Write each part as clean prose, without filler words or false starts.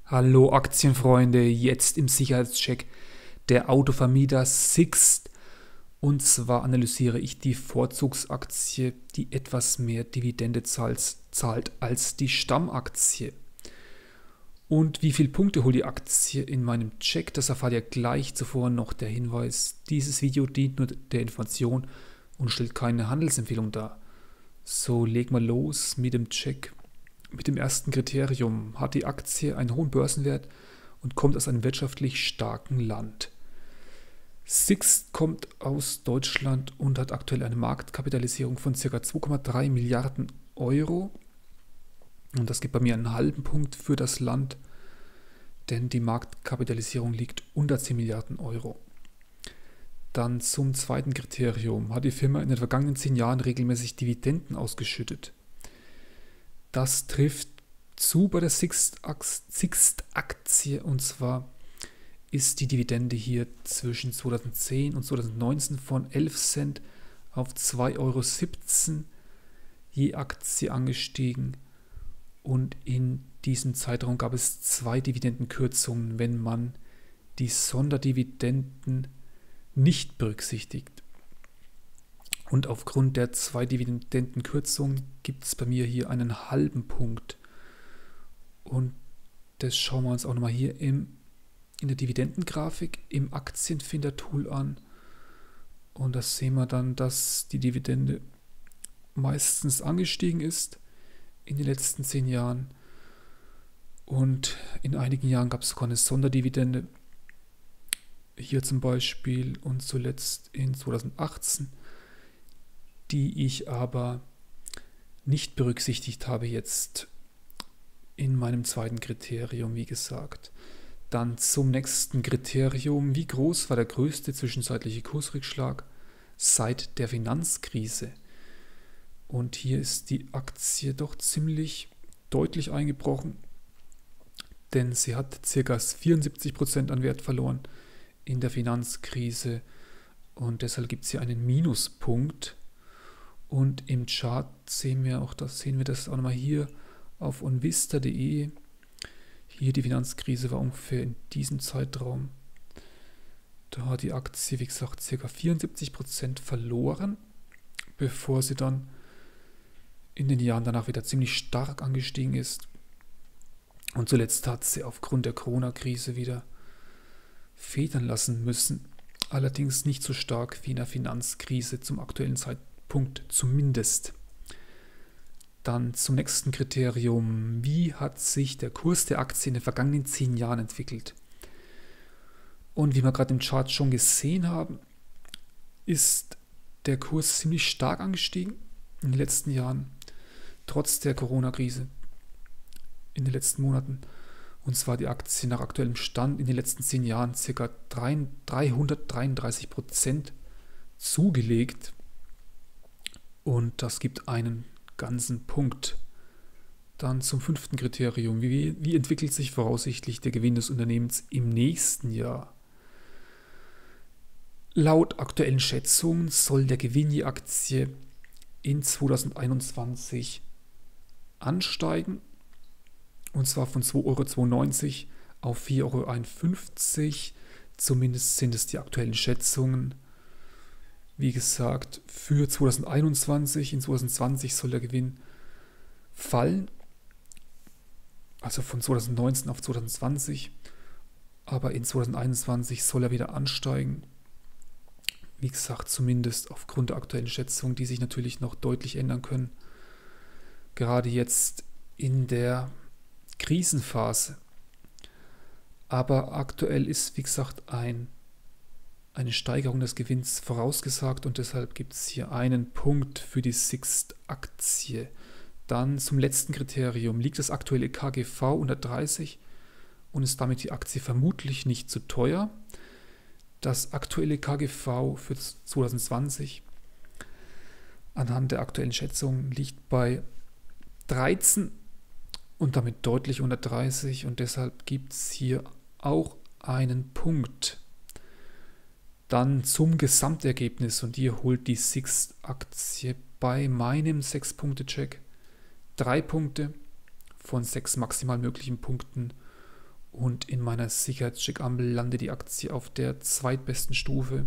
Hallo Aktienfreunde, jetzt im Sicherheitscheck der Autovermieter Sixt. Und zwar analysiere ich die Vorzugsaktie, die etwas mehr Dividende zahlt als die Stammaktie. Und wie viele Punkte holt die Aktie in meinem Check, das erfahrt ihr gleich. Zuvor noch der Hinweis, dieses Video dient nur der Information und stellt keine Handelsempfehlung dar. So, leg mal los mit dem Check. Mit dem ersten Kriterium: hat die Aktie einen hohen Börsenwert und kommt aus einem wirtschaftlich starken Land. Sixt kommt aus Deutschland und hat aktuell eine Marktkapitalisierung von ca. 2,3 Milliarden Euro. Und das gibt bei mir einen halben Punkt für das Land, denn die Marktkapitalisierung liegt unter 10 Milliarden Euro. Dann zum zweiten Kriterium: hat die Firma in den vergangenen 10 Jahren regelmäßig Dividenden ausgeschüttet. Das trifft zu bei der Sixt-Aktie, und zwar ist die Dividende hier zwischen 2010 und 2019 von 11 Cent auf 2,17 € je Aktie angestiegen, und in diesem Zeitraum gab es 2 Dividendenkürzungen, wenn man die Sonderdividenden nicht berücksichtigt. Und aufgrund der 2 Dividendenkürzungen gibt es bei mir hier einen halben Punkt. Und das schauen wir uns auch nochmal hier in der Dividendengrafik im Aktienfinder-Tool an. Und da sehen wir dann, dass die Dividende meistens angestiegen ist in den letzten 10 Jahren. Und in einigen Jahren gab es sogar eine Sonderdividende. Hier zum Beispiel und zuletzt in 2018. Die ich aber nicht berücksichtigt habe jetzt in meinem zweiten Kriterium, wie gesagt. Dann zum nächsten Kriterium: wie groß war der größte zwischenzeitliche Kursrückschlag seit der Finanzkrise? Und hier ist die Aktie doch ziemlich deutlich eingebrochen, denn sie hat ca. 74% an Wert verloren in der Finanzkrise, und deshalb gibt es hier einen Minuspunkt. Und im Chart sehen wir das auch nochmal hier auf onvista.de. Hier die Finanzkrise war ungefähr in diesem Zeitraum. Da hat die Aktie, wie gesagt, ca. 74% verloren, bevor sie dann in den Jahren danach wieder ziemlich stark angestiegen ist. Und zuletzt hat sie aufgrund der Corona-Krise wieder federn lassen müssen. Allerdings nicht so stark wie in der Finanzkrise zum aktuellen Zeitpunkt zumindest. Dann zum nächsten Kriterium: wie hat sich der Kurs der Aktie in den vergangenen 10 Jahren entwickelt? Und wie wir gerade im Chart schon gesehen haben, ist der Kurs ziemlich stark angestiegen in den letzten Jahren, trotz der Corona-Krise in den letzten Monaten. Und zwar die Aktie nach aktuellem Stand in den letzten 10 Jahren ca. 333% zugelegt. Und das gibt einen ganzen Punkt. Dann zum 5. Kriterium: wie entwickelt sich voraussichtlich der Gewinn des Unternehmens im nächsten Jahr? Laut aktuellen Schätzungen soll der Gewinn je Aktie in 2021 ansteigen, und zwar von 2,92 € auf 4,51 €. Zumindest sind es die aktuellen Schätzungen. Wie gesagt, für 2021, in 2020 soll der Gewinn fallen, also von 2019 auf 2020, aber in 2021 soll er wieder ansteigen. Wie gesagt, zumindest aufgrund der aktuellen Schätzungen, die sich natürlich noch deutlich ändern können, gerade jetzt in der Krisenphase. Aber aktuell ist, wie gesagt, eine Steigerung des Gewinns vorausgesagt, und deshalb gibt es hier einen Punkt für die Sixt-Aktie. Dann zum letzten Kriterium: liegt das aktuelle KGV unter 30 und ist damit die Aktie vermutlich nicht zu teuer? Das aktuelle KGV für 2020 anhand der aktuellen Schätzungen liegt bei 13 und damit deutlich unter 30, und deshalb gibt es hier auch einen Punkt. Dann zum Gesamtergebnis, und hier holt die Sixt-Aktie bei meinem 6-Punkte-Check 3 Punkte von 6 maximal möglichen Punkten, Und in meiner Sicherheitscheck-Ampel landet die Aktie auf der zweitbesten Stufe.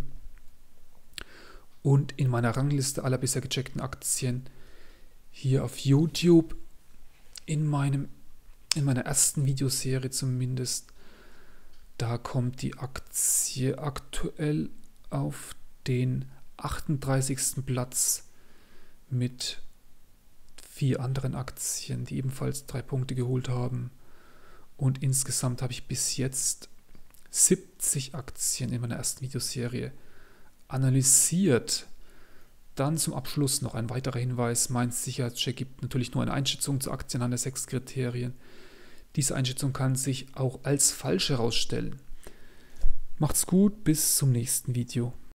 Und in meiner Rangliste aller bisher gecheckten Aktien hier auf YouTube, in meiner ersten Videoserie zumindest, da kommt die Aktie aktuell auf den 38. Platz mit 4 anderen Aktien, die ebenfalls 3 Punkte geholt haben. Und insgesamt habe ich bis jetzt 70 Aktien in meiner ersten Videoserie analysiert. Dann zum Abschluss noch ein weiterer Hinweis. Mein Sicherheitscheck gibt natürlich nur eine Einschätzung zur Aktien an der 6 Kriterien. Diese Einschätzung kann sich auch als falsch herausstellen. Macht's gut, bis zum nächsten Video.